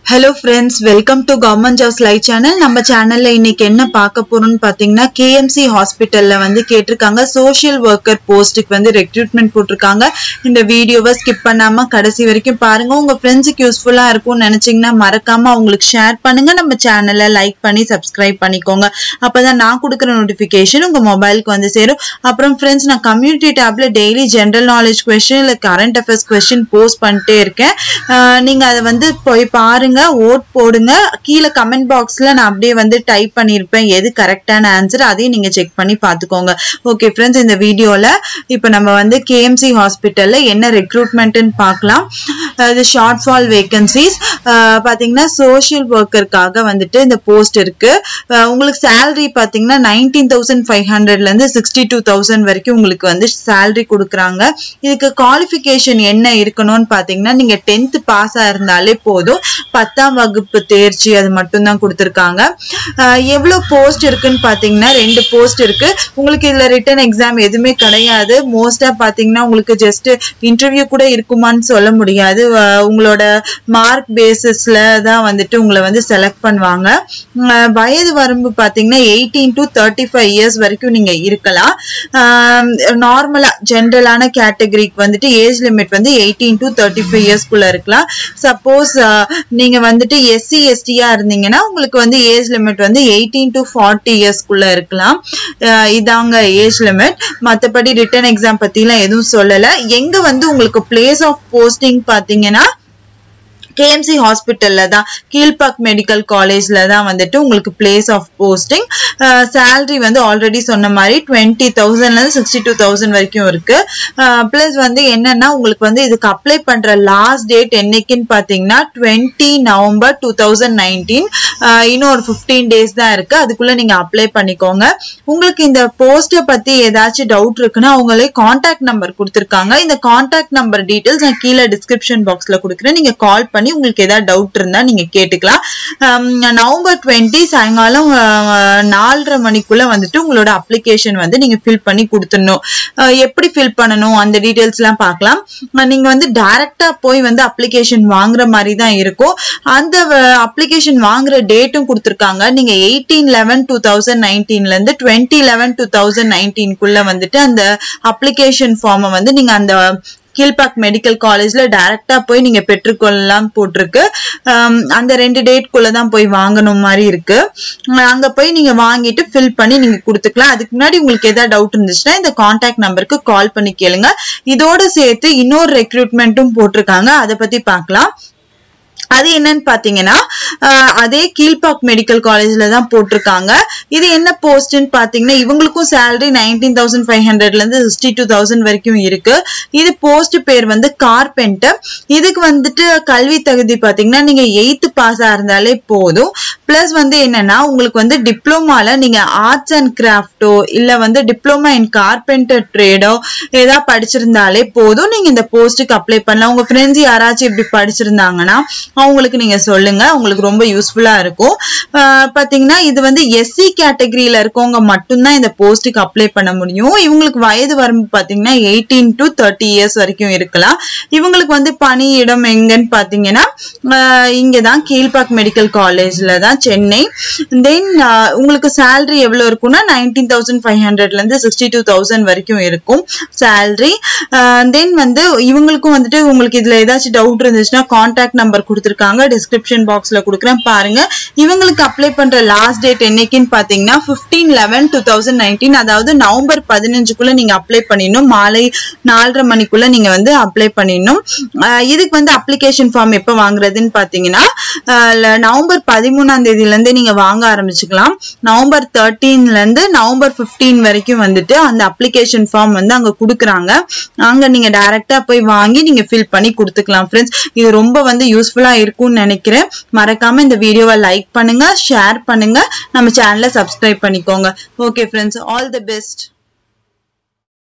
Hello friends, welcome to Government Jobs Live channel. நம்ம சேனல்ல இன்னைக்கு என்ன பார்க்க போறோம்னு பாத்தீங்கன்னா KMC ஹாஸ்பிடல்ல வந்து கேட்டிருக்காங்க social worker போஸ்ட்க்கு வந்து ரெக்ரூட்மென்ட் போட்டுருக்காங்க. இந்த வீடியோவை ஸ்கிப் பண்ணாம கடைசி வரைக்கும் பாருங்க. உங்க ஃப்ரெண்ட்ஸ்க்கு யூஸ்ஃபுல்லா இருக்கும்னு நினைச்சீங்கன்னா மறக்காம அவங்களுக்கு ஷேர் பண்ணுங்க. நம்ம சேனலை லைக் பண்ணி சப்ஸ்கிரைப் பண்ணிக்கோங்க. அப்பதான் நான் கொடுக்கிற நோட்டிபிகேஷன் உங்க மொபைலுக்கு வந்து சேரும். அப்புறம் ஃப்ரெண்ட்ஸ், நான் கம்யூனிட்டி டாப்ல டெய்லி ஜெனரல் நாலேஜ் கொஸ்டின் இல்ல கரண்ட் அஃபேர்ஸ் கொஸ்டின் போஸ்ட் பண்ணிட்டே இருக்கேன். நீங்க அதை வந்து போய் பாருங்க, ஓட் போடுங்க. கீழே கமெண்ட் பாக்ஸ்ல நான் அப்படியே வந்து டைப் பண்ணிருப்பேன் எது கரெக்டான ஆன்சர், அதையும் நீங்க செக் பண்ணி பாத்துக்கோங்க. ஓகே ஃப்ரெண்ட்ஸ், இந்த வீடியோல இப்ப நம்ம வந்து KMC ஹாஸ்பிட்டல்ல என்ன ரெக்ரூட்மெண்ட்னு பார்க்கலாம். அது ஷார்ட் ஃபால் வேகன்சிஸ் பாத்தீங்கன்னா சோஷியல் ஒர்க்கருக்காக வந்துட்டு இந்த போஸ்ட் இருக்கு. உங்களுக்கு சேலரி பாத்தீங்கன்னா 19,500ல இருந்து 62,000 வரைக்கும் உங்களுக்கு வந்து சேலரி கொடுக்குறாங்க. இதுக்கு குவாலிஃபிகேஷன் என்ன இருக்கணும்னு பாத்தீங்கன்னா நீங்க 10th பாஸ் இருந்தாலே போதும். 10ஆம் வகுப்பு தேர்ச்சி அது மட்டும் தான் கொடுத்திருக்காங்க. எவ்வளவு போஸ்ட் இருக்குன்னு பாத்தீங்கன்னா 2 போஸ்ட் இருக்கு. உங்களுக்கு இதுல ரிட்டன் எக்ஸாம் எதுவுமே கிடையாது. மோஸ்டா பாத்தீங்கன்னா உங்களுக்கு ஜஸ்ட் இன்டர்வியூ கூட இருக்குமான்னு சொல்ல முடியாது. உங்களோட மார்க் பேசிஸ்ல தான் வந்துட்டு உங்களை வந்து செலக்ட் பண்ணுவாங்க. வயது வரம்பு பாத்தீங்கன்னா 18 to 35 இயர்ஸ் வரைக்கும் நீங்க இருக்கலாம். நார்மலா ஜெனரலான கேட்டகரிக்கு வந்துட்டு ஏஜ் லிமிட் வந்து 18 to 35 இயர்ஸ்க்குள்ள இருக்கலாம். சப்போஸ் நீங்க வந்துட்டு SC ST இருந்தீங்கன்னா உங்களுக்கு வந்து ஏஜ் லிமிட் வந்து 18 to 40 இயர்ஸ்க்குள்ள இருக்கலாம். இதாங்க ஏஜ் லிமிட். மத்தபடி ரிட்டன் எக்ஸாம் பத்தி எல்லாம் எதுவும் சொல்லல. எங்க வந்து உங்களுக்கு பிளேஸ் ஆஃப் போஸ்டிங் பாத்தீங்கன்னா KMC ஹாஸ்பிட்டல்ல தான், கீழ்பாக் மெடிக்கல் காலேஜ்ல தான் வந்துட்டு உங்களுக்கு பிளேஸ் ஆஃப் போஸ்டிங். சேலரி வந்து ஆல்ரெடி சொன்ன மாதிரி 20,000ல இருந்து 62,000 வரைக்கும் இருக்கு. பிளஸ் வந்து என்னன்னா உங்களுக்கு வந்து இதுக்கு அப்ளை பண்ற லாஸ்ட் டேட் என்னைக்குன்னு பாத்தீங்கன்னா 20 நவம்பர் 2019. இன்னும் ஒரு 15 டேஸ் தான் இருக்கு. அதுக்குள்ள நீங்க அப்ளை பண்ணிக்கோங்க. உங்களுக்கு இந்த போஸ்ட பத்தி ஏதாச்சும் டவுட் இருக்குன்னா அவங்களே கான்டாக்ட் நம்பர் கொடுத்திருக்காங்க. இந்த கான்டாக்ட் நம்பர் டீடைல்ஸ் நான் கீழே டிஸ்கிரிப்ஷன் பாக்ஸ்ல கொடுக்குறேன். நீங்க கால் பண்ணி உங்களுக்கு ஏதாவது டவுட் இருந்தா நீங்க கேட்டுக்கலாம். நவம்பர் 20 சாயங்காலம் 4:30 மணிக்குள்ள வந்துட்டு உங்களோட அப்ளிகேஷன் வந்து நீங்க ஃபில் பண்ணி கொடுத்துடணும். எப்படி ஃபில் பண்ணணும் அந்த டீடைல்ஸ் எல்லாம் பார்க்கலாம். நீங்க வந்து டைரக்டா போய் வந்து அப்ளிகேஷன் வாங்குற மாதிரி தான் இருக்கும். அந்த அப்ளிகேஷன் வாங்குற டேட்டும் கொடுத்திருக்காங்க. நீங்க 18/11/2019ல இருந்து 20/11/2019 வந்துட்டு அந்த அப்ளிகேஷன் ஃபார்மை வந்து நீங்க அந்த கீழ்பாக் மெடிக்கல் காலேஜ்ல டைரக்டா போய் நீங்க பெற்றுக்கொள்ளலாம் போட்டிருக்கு. அந்த 2 டேட்குள்ளதான் போய் வாங்கணும் மாதிரி இருக்கு. அங்க போய் நீங்க வாங்கிட்டு ஃபில் பண்ணி நீங்க கொடுத்துக்கலாம். அதுக்கு முன்னாடி உங்களுக்கு ஏதாவது டவுட் இருந்துச்சுன்னா இந்த கான்டாக்ட் நம்பருக்கு கால் பண்ணி கேளுங்க. இதோட சேர்த்து இன்னொரு ரெக்ரூட்மெண்ட்டும் போட்டிருக்காங்க. அதை பத்தி பார்க்கலாம். அது என்னன்னு பாத்தீங்கன்னா அதே கீழ்பாக் மெடிக்கல் காலேஜ்ல தான் போட்டிருக்காங்க. இது என்ன போஸ்ட்னு பாத்தீங்கன்னா இவங்களுக்கும் சேலரி 19,500ல இருந்து 62,000 வரைக்கும் இருக்கு. இது போஸ்ட் பேர் வந்து கார்பெண்டர். இதுக்கு வந்துட்டு கல்வி தகுதி பாத்தீங்கன்னா நீங்க 8th பாஸ் இருந்தாலே போதும். பிளஸ் வந்து என்னன்னா உங்களுக்கு வந்து டிப்ளமால நீங்க ஆர்ட்ஸ் அண்ட் கிராஃப்டோ இல்ல வந்து டிப்ளமா இன் கார்பெண்டர் ட்ரேடோ ஏதாவது படிச்சிருந்தாலே போதும். நீங்க இந்த போஸ்டுக்கு அப்ளை பண்ணலாம். உங்க ஃப்ரெண்ட்ஸ் யாராச்சும் இப்படி படிச்சிருந்தாங்கன்னா அவங்களுக்கு நீங்க சொல்லுங்க. உங்களுக்கு ரொம்ப யூஸ்ஃபுல்லா இருக்கும். பாத்தீங்கன்னா இது வந்து SC கேட்டகரியில இருக்கவங்க மட்டும்தான் இந்த போஸ்டுக்கு அப்ளை பண்ண முடியும். இவங்களுக்கு வயது வரம்பு பாத்தீங்கன்னா 18 to 30 இயர்ஸ் வரைக்கும் இருக்கலாம். இவங்களுக்கு வந்து பணியிடம் எங்கன்னு பாத்தீங்கன்னா இங்கதான் கீழ்பாக் மெடிக்கல் காலேஜ்ல தான், சென்னை. தென் உங்களுக்கு சேலரி எவ்வளவு இருக்கும்னா 19,500ல இருந்து 62,000 வரைக்கும் இருக்கும் சேலரி. தென் வந்து இவங்களுக்கும் வந்துட்டு உங்களுக்கு இதுல ஏதாச்சும் டவுட் இருந்துச்சுன்னா கான்டாக்ட் நம்பர் கொடுத்திருக்காங்க, டிஸ்கிரிப்ஷன் பாக்ஸ்ல கொடுக்குறேன் பாருங்க. இவங்களுக்கு அப்ளை பண்ற லாஸ்ட் டேட் என்னைக்குன்னு பாத்தீங்கன்னா 15/11/2019, அதாவது நவம்பர் 15க்குள்ள நீங்க அப்ளை பண்ணிடணும். மாலை 4:30 மணிக்குள்ள நீங்க வந்து அப்ளை பண்ணிடணும். இதுக்கு வந்து அப்ளிகேஷன் ஃபார்ம் எப்ப வாங்குறதுன்னு பாத்தீங்கன்னா நவம்பர் 13ஆம் தேதியில இருந்து நீங்க வாங்க ஆரம்பிச்சுக்கலாம். நவம்பர் 13ல இருந்து நவம்பர் 15 வரைக்கும் வந்துட்டு அந்த அப்ளிகேஷன் ஃபார்ம் வந்து அங்க கொடுக்குறாங்க. அங்க நீங்க டைரக்டா போய் வாங்கி நீங்க ஃபில் பண்ணி கொடுத்துக்கலாம். ஃப்ரெண்ட்ஸ், இது ரொம்ப வந்து யூஸ்ஃபுல்லா இருக்கும்னு நினைக்கிறேன். மறக்காம இந்த வீடியோவை லைக் பண்ணுங்க, ஷேர் பண்ணுங்க, நம்ம சேனலை சப்ஸ்கிரைப் பண்ணிக்கோங்க. Okay friends, all the best.